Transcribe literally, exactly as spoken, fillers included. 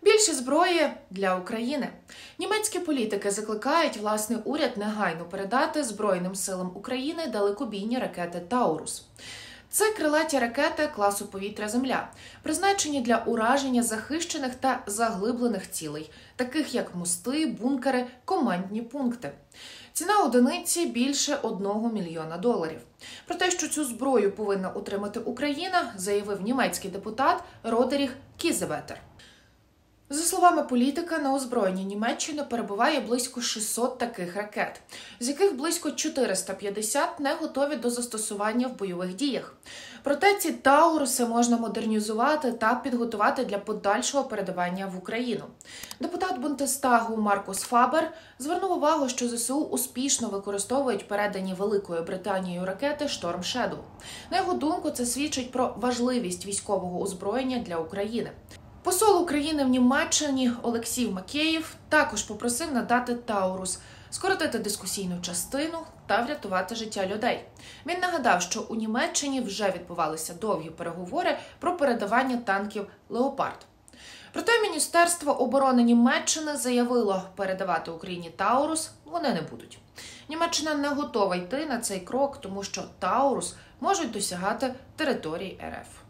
Більше зброї для України. Німецькі політики закликають власний уряд негайно передати Збройним силам України далекобійні ракети «Таурус». Це крилаті ракети класу повітря-земля, призначені для ураження захищених та заглиблених цілей, таких як мости, бункери, командні пункти. Ціна одиниці – більше одного мільйона доларів. Про те, що цю зброю повинна утримати Україна, заявив німецький депутат Родеріх Кізеветер. За словами політика, на озброєнні Німеччини перебуває близько шістсот таких ракет, з яких близько чотириста п'ятдесят не готові до застосування в бойових діях. Проте ці «Тауруси» можна модернізувати та підготувати для подальшого передавання в Україну. Депутат Бундестагу Маркус Фабер звернув увагу, що ЗСУ успішно використовують передані Великою Британією ракети «Шторм Shadow». На його думку, це свідчить про важливість військового озброєння для України. Посол України в Німеччині Олексій Макеєв також попросив надати «Таурус», скоротити дискусійну частину та врятувати життя людей. Він нагадав, що у Німеччині вже відбувалися довгі переговори про передавання танків «Леопард». Проте Міністерство оборони Німеччини заявило, передавати Україні «Таурус» вони не будуть. Німеччина не готова йти на цей крок, тому що «Таурус» можуть досягати території РФ.